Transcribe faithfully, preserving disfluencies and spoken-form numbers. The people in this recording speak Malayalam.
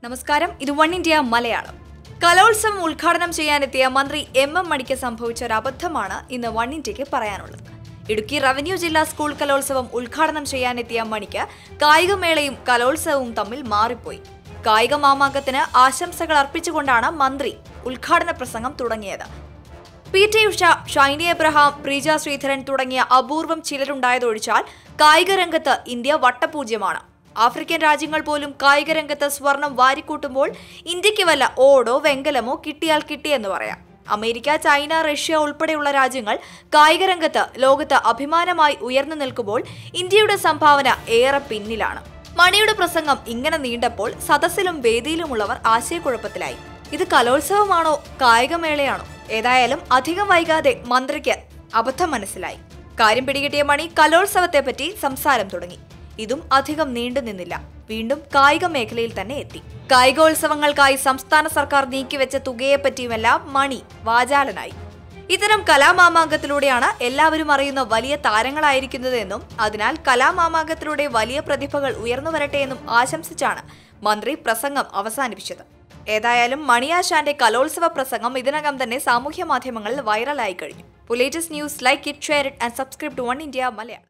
നമസ്കാരം, ഇത് വൺ ഇന്ത്യ മലയാളം. കലോത്സവം ഉദ്ഘാടനം ചെയ്യാനെത്തിയ മന്ത്രി എം എം മണിക്ക് സംഭവിച്ച ഒരു അബദ്ധമാണ് ഇന്ന് വൺ ഇന്ത്യക്ക് പറയാനുള്ളത്. ഇടുക്കി റവന്യൂ ജില്ലാ സ്കൂൾ കലോത്സവം ഉദ്ഘാടനം ചെയ്യാനെത്തിയ മണിക്ക് കായികമേളയും കലോത്സവവും തമ്മിൽ മാറിപ്പോയി. കായിക മാമാങ്കത്തിന് ആശംസകൾ അർപ്പിച്ചുകൊണ്ടാണ് മന്ത്രി ഉദ്ഘാടന പ്രസംഗം തുടങ്ങിയത്. പി ടി ഉഷ, ഷൈനി എബ്രഹാം, പ്രീജ ശ്രീധരൻ തുടങ്ങിയ അപൂർവം ചിലരുണ്ടായതൊഴിച്ചാൽ കായിക രംഗത്ത് ഇന്ത്യ വട്ടപൂജ്യമാണ്. ആഫ്രിക്കൻ രാജ്യങ്ങൾ പോലും കായിക രംഗത്ത് സ്വർണം വാരിക്കൂട്ടുമ്പോൾ ഇന്ത്യക്ക് വല്ല ഓടോ വെങ്കലമോ കിട്ടിയാൽ കിട്ടിയെന്ന് പറയാം. അമേരിക്ക, ചൈന, റഷ്യ ഉൾപ്പെടെയുള്ള രാജ്യങ്ങൾ കായിക രംഗത്ത് ലോകത്ത് അഭിമാനമായി ഉയർന്നു നിൽക്കുമ്പോൾ ഇന്ത്യയുടെ സംഭാവന ഏറെ പിന്നിലാണ്. മണിയുടെ പ്രസംഗം ഇങ്ങനെ നീണ്ടപ്പോൾ സദസ്സിലും വേദിയിലുമുള്ളവർ ആശയക്കുഴപ്പത്തിലായി. ഇത് കലോത്സവമാണോ കായികമേളയാണോ? ഏതായാലും അധികം വൈകാതെ മന്ത്രിക്ക് അബദ്ധം മനസ്സിലായി. കാര്യം പിടികിട്ടിയ മണി കലോത്സവത്തെപ്പറ്റി സംസാരം തുടങ്ങി. ഇതും അധികം നീണ്ടു നിന്നില്ല. വീണ്ടും കായിക മേഖലയിൽ തന്നെ എത്തി. കായികോത്സവങ്ങൾക്കായി സംസ്ഥാന സർക്കാർ നീക്കിവെച്ച തുകയെപ്പറ്റിയുമെല്ലാം മണി വാചാലനായി. ഇത്തരം കലാമാമാങ്കത്തിലൂടെയാണ് എല്ലാവരും അറിയുന്ന വലിയ താരങ്ങളായിരിക്കുന്നത് എന്നും അതിനാൽ കലാമാമാങ്കത്തിലൂടെ വലിയ പ്രതിഭകൾ ഉയർന്നു വരട്ടെ എന്നും ആശംസിച്ചാണ് മന്ത്രി പ്രസംഗം അവസാനിപ്പിച്ചത്. ഏതായാലും മണിയാശാന്റെ കലോത്സവ പ്രസംഗം ഇതിനകം തന്നെ സാമൂഹ്യ മാധ്യമങ്ങളിൽ വൈറലായി കഴിഞ്ഞു. Latest news, like it, share it and subscribe to one India Malayalam.